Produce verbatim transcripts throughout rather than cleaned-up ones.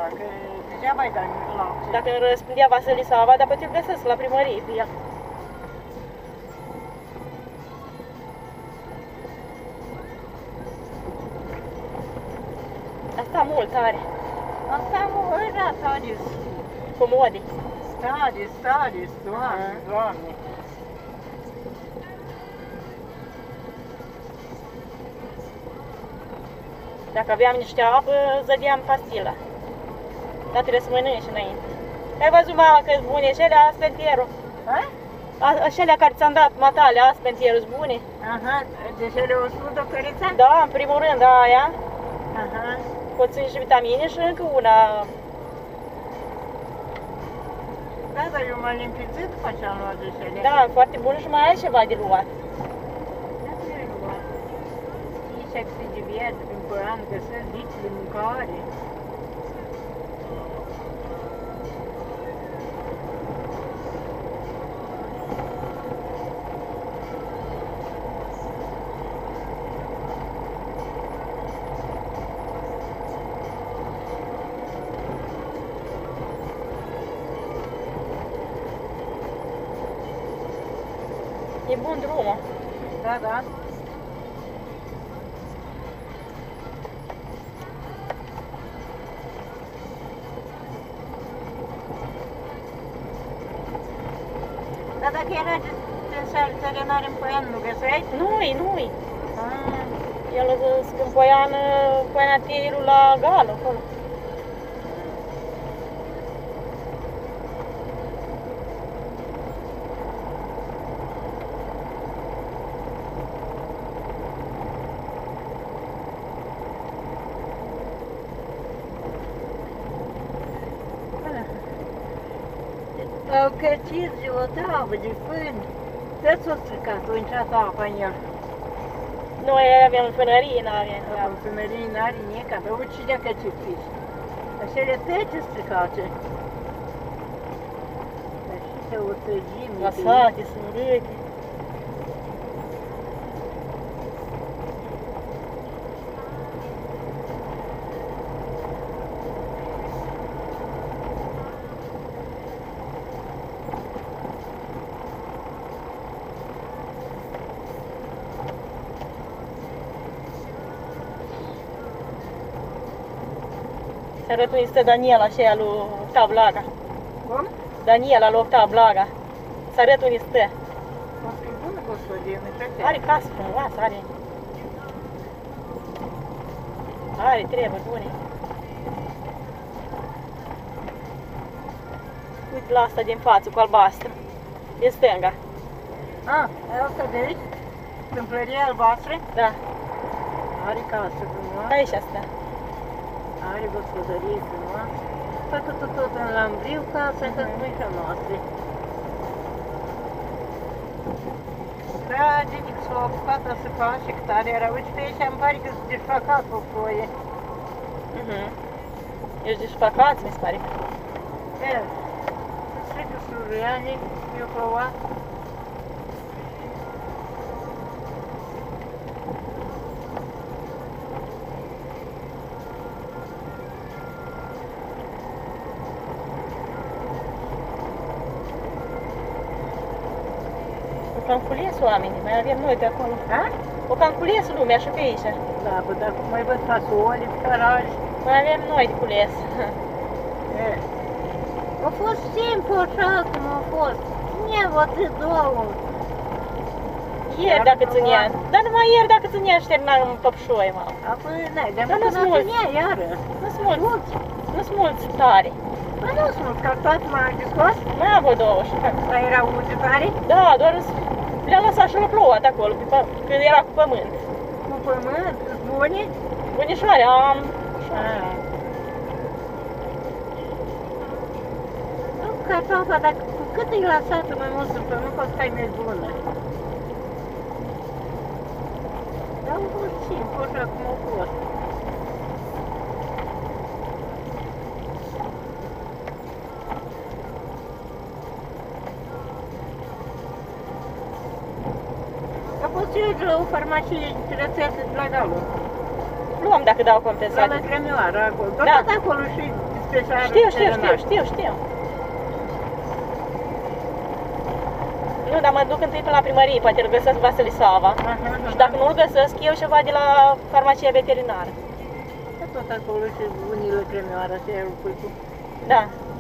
că degeaba-i dai lapte. Dacă îmi răspundea Vasilisava, dar poate îl găsesc la primărie pe el. Asta mult are. Asta mult, da, stadis. Comodi. Stadis, stadis, doamne, doamne. Dacă aveam niște apă, zădeam pastila. Dar trebuie să mănânci înainte. Ai văzut, mama, că sunt bune cele aspentierul? Acelea care ți-am dat, matale, aspentierul, sunt bune? Aha, de cele o sută cărița? Da, în primul rând, aia. Aha. Conține și vitamine și încă una. Da, dar eu m-am limpizit după ce am luat de cele. Da, foarte bun și mai ai ceva de luat. Da, ce ai luat? Știi ce de viață prin păran, găsesc zici de mâncare. E bun drumul. Da, da. Dar dacă era din țărânare în Poian, nu găseai? Nu-i, nu-i. Ah. El zic în Poiană, Poiana Tirul la Gală, acolo. Au căcit de o tavă de fân. De s-o stricat, o intrat apa în el. Noi avem fânărie, n-avem. La fânărie n-are nica, dar uite cine a căcit fiși. Acele tece stricate. Dar și se o tăgime. Lăsate, sunt râte. Se arăt unde stă Daniela aceea lui Octav Blaga. Cum? Daniela lui Octav Blaga. Se arăt unde stă. O să-i bună gospodie, nu trebuie. Are casă frumoasă, are... Are treburi bune. Uite la asta din față, cu albastră. Din stânga. Ah, asta de aici? Tâmplărie albastră? Da. Are casă frumoasă. Aici asta. Are gospodărie frumoasă. Făcutul tot în lambriu, casa că nu-i frumoasă. Tragetic s-a apucat să face cât are era. Uite pe aici îmi pare că s-a desfacat o foie. Mhm. Ești desfacați, mi se pare. E, strică surâianii, eu plouat. O cam cules oamenii, mai avem noi pe acolo. Da? O cam cules lumea și pe aici. Da, bă, dar cum mai văd fasoli, caraji. Mai avem noi de cules. E. A fost simplu așa cum a fost. Nu e atât două. Ieri dacă ținea, dar numai ieri dacă ținea și terminam păpșoi, mă. Apoi, n-ai, de Dar nu-s mulți. iară. Nu-s mulți, nu-s mulți tare. Bă, nu sunt mulți, că toate m-am discos. Mai am vreo două și fac. Dar era uite tare, Da, doar le-am lăsat și l-a plouat acolo, pe pă- când era cu pământ. cu pământ, sunt bune. Bunișoare, am... Ah. Nu, cartofa, dacă cu cât e lăsată mai mult în pământ, poate că ai mai bună. Dar au fost simplu, așa cum au fost. A fost eu de la o farmacie de rețetă de la Galu. Luăm dacă dau La compensație. lăgrămioară acolo. Doar Da. tot acolo și despre veterinar. Știu, știu, știu, știu, știu. Nu, dar mă duc întâi până la primărie, poate îl găsesc Vasilisava. Și dacă nu îl găsesc, eu ceva de la farmacia veterinară. Tot acolo și unile cremioară, se ia cu. Da.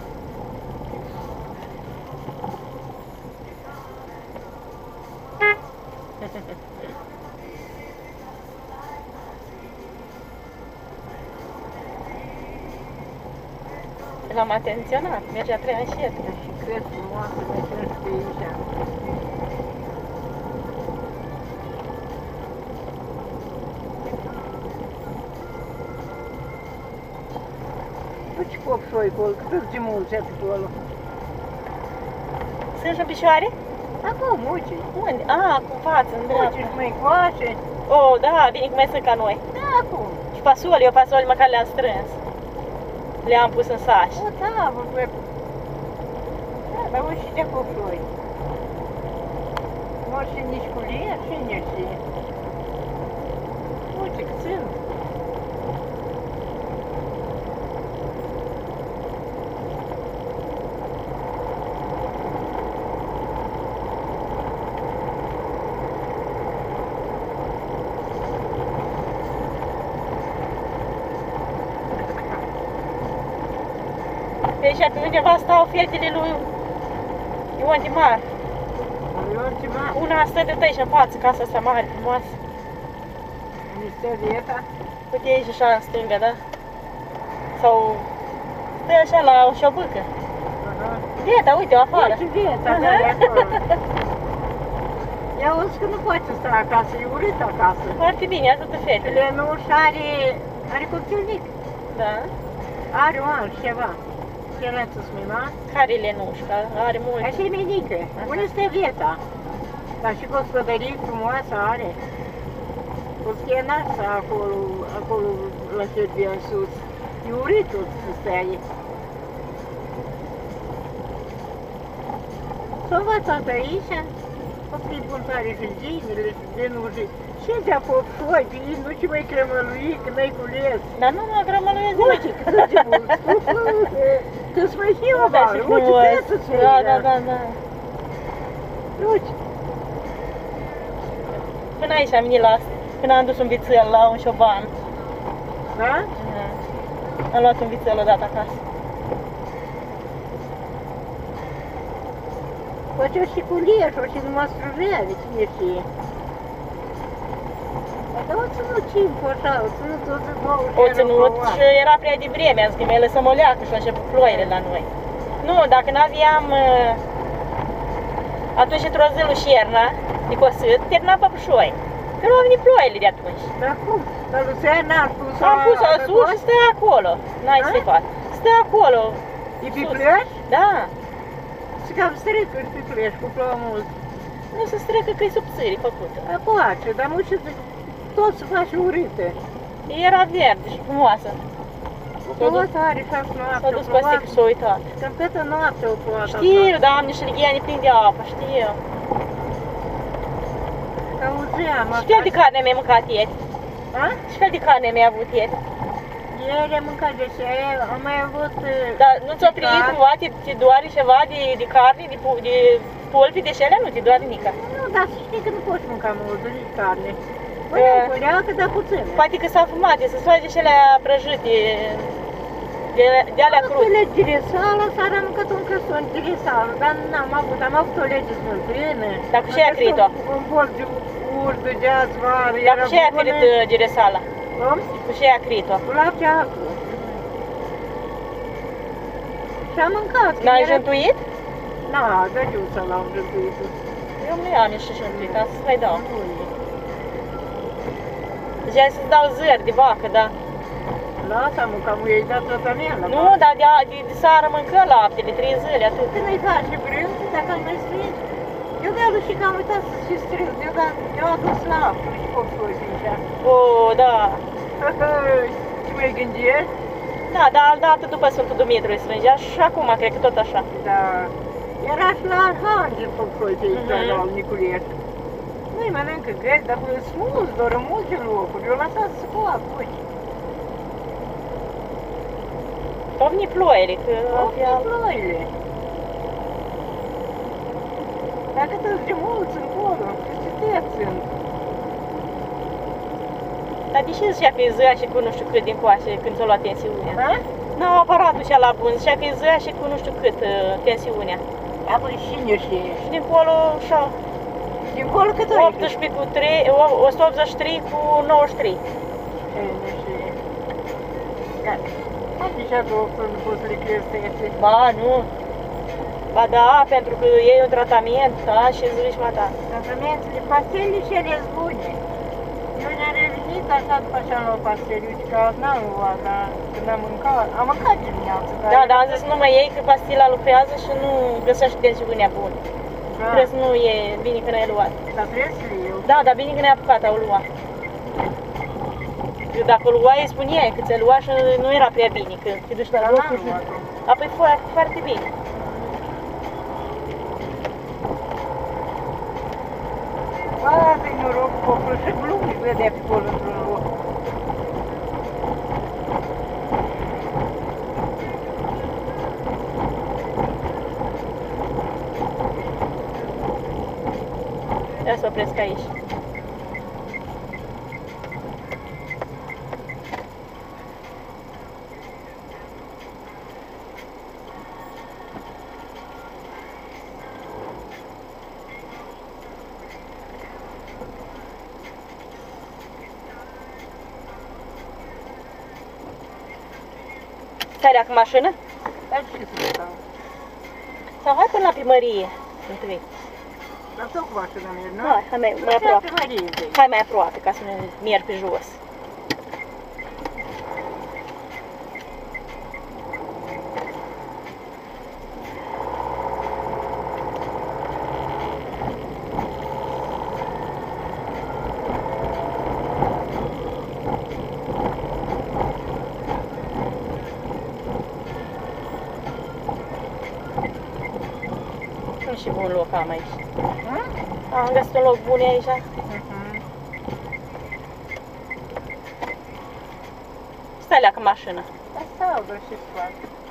L-am atenționat, mergea prea încet. Și cred frumoasă, mergem și pe aici. Tu ce copșoi acolo, cât de mulți acolo? Sunt și în picioare? Acum, uite. Unde? A, cu față, în dreapta. Uite, și mai coace. Oh, da, bine cum mai sunt ca noi. Da, acum. Și fasole, eu fasole măcar le-am strâns. Le-am pus în saci. O, da, vă văd. Da, dar uite și de copșoi. Mor și nici cu lier, și nici. Uite, cât sunt. Deci pe undeva stau fetele lui Ion Timar. Ion Timar? Una stă de aici în față, casa asta mare, frumoasă. Unde stă Vieta? Uite aici așa în stânga, da? Sau stă așa la o șobâcă. Vieta, uite, o afară. Uite Vieta, da, e acolo. Ea auzi că nu poate sta acasă, e urât acasă. Foarte bine, ajută fetele. Lenuș are, are copilnic. Da? Are un alt ceva. Cerețul mima. Care e Lenușca? Are multe. Așa e minică. Unde stă Vieta? Dar și gospodărie frumoasă are. O schienasă acolo, acolo la Serbia în sus. E urât tot să stea aici. S-a învățat aici. O fi buntare și ginile și genușe. Ce de-a copșoi, pe ei nu ce mai cremălui, că n-ai cules. Dar nu mă cremăluiesc de Uite, cât de mult. Că-ți mai și o bară. Uite, fetă-ți Da, da, da, da. Uite. Până aici am venit la asta. Când am dus un vițel la un șoban. Da? Da. Am luat un vițel odată acasă. Face și cu lieșul și numai strujele, cine știe. Dar o ținut timp așa, o ținut o zi, două și O ținut și era prea de vreme, am zis că mai lăsăm o leacă și au început ploile la noi. Nu, dacă n-aveam... Atunci într-o zi lui Șerna, de cosit, termina păpușoi. Că nu au venit ploile de atunci. Dar cum? Dar Luciana n-a pus-o Am pus-o sus și stă acolo. N-ai stricat. Stă acolo. E pe plăși? Da. Și cam strică și pe plăși, cu plouă mult. Nu se strică că e subțire făcută. Da, poate, dar nu știu, tot se face urâtă. Era verde și frumoasă. Plouă tare și așa noapte. S-a dus Costică și s-a uitat. Cam câtă noapte o plouă. Știu, Doamne, și ligheane plin de apă, știu. Auzeam. Și fel de carne mi-ai mâncat ieri? A? Și fel de carne mi-ai avut ieri? Ieri am mâncat de seară, am mai avut... Dar nu ți-o prins cumva, te, te doare ceva de, de carne, de, de polpi, de șele? Nu te doare nimica? Nu, dar să știi că nu poți mânca mult de carne. Păi, culeacă, dar puțin. Poate că s-a fumat, să-ți faci și alea prăjite, de, de alea crude. Am avut giresală, s-ar am mâncat un creston giresală, dar n-am avut, am avut o lege smântână. Dar cu ce ai acrit-o? Un bol de urdă, de azi, vară, Dar cu ce ai acrit giresala? Cum? Cu ce ai acrit-o? Cu lapte acru. Și am mâncat. N-ai jântuit? Da, gădiuța l-am jântuit. Eu nu am nici jântuit, am să-ți mai dau. Deci ai să-ți dau zări de vacă, da? Lasă, mă, că am ei dat tratament. Nu, dar de, de, de seară mâncă laptele, trei zile, atât. Când îi faci brânză, dacă îl mai strângi, eu mi-am și că am uitat să și strâng, eu, da, eu am dus la apă și copșoi și așa. O, da. Ce mai gândești? Da, dar aldată după Sfântul Dumitru îi strângea și acum cred că tot așa. Da. Era și la Arhangel copșoi pe aici, la al Niculiescu. Nu-i mănâncă greu, dar sunt mulți, doar în multe locuri, eu lăsat să se coapă, uite. Au venit ploile, că Au avea... venit ploile. Dacă toți de mulți încolo, ce te sunt? Dar de ce zicea că e zăia și cu nu știu cât din coace când s-a luat tensiunea? Da? Nu, aparatul și la bun, zicea că e zăia și cu nu știu cât uh, tensiunea. Apoi cine știe? Și dincolo, așa, Dincolo cât o optsprezece cu trei, o sută optzeci și trei cu nouăzeci și trei. Cine știe? Da. Am zicea că o să poți să le crește. Ba, nu. Ba da, pentru că e un tratament, da, și zici, mă, da. Tratamentele, pastelele și ele sunt bune. Eu ne-am revenit așa după aceea la pastele, uite că azi n-am luat, dar când am mâncat, am mâncat dimineața. Da, dar am zis nu mai iei că pastila lucrează și nu găsești tensiunea bună. Da. Trebuie să nu e bine că n-ai luat. Dar trebuie să le iau. Da, dar bine că ne-ai apucat, au luat. Eu dacă o luai, îi spuneai că ți-ai luat și nu era prea bine, că te duci la Dar loc. n-am luat-o. Apoi foarte, foarte bine. Ba, să-i noroc, popul și glumi vedea pe acolo într-un loc. Ia să opresc aici. Stai cu mașină? Dar ce să stau? Sau hai până la primărie, întâi. Dar tot cu mașina mea, nu? Hai, hai mai, mai aproape. Primărie, Hai mai aproape, ca să nu merg pe jos. Nu și bun loc am aici. Hă? Am găsit un loc bun aici. Mhm. Stai la cu mașină. Dar stau, dar ce să fac?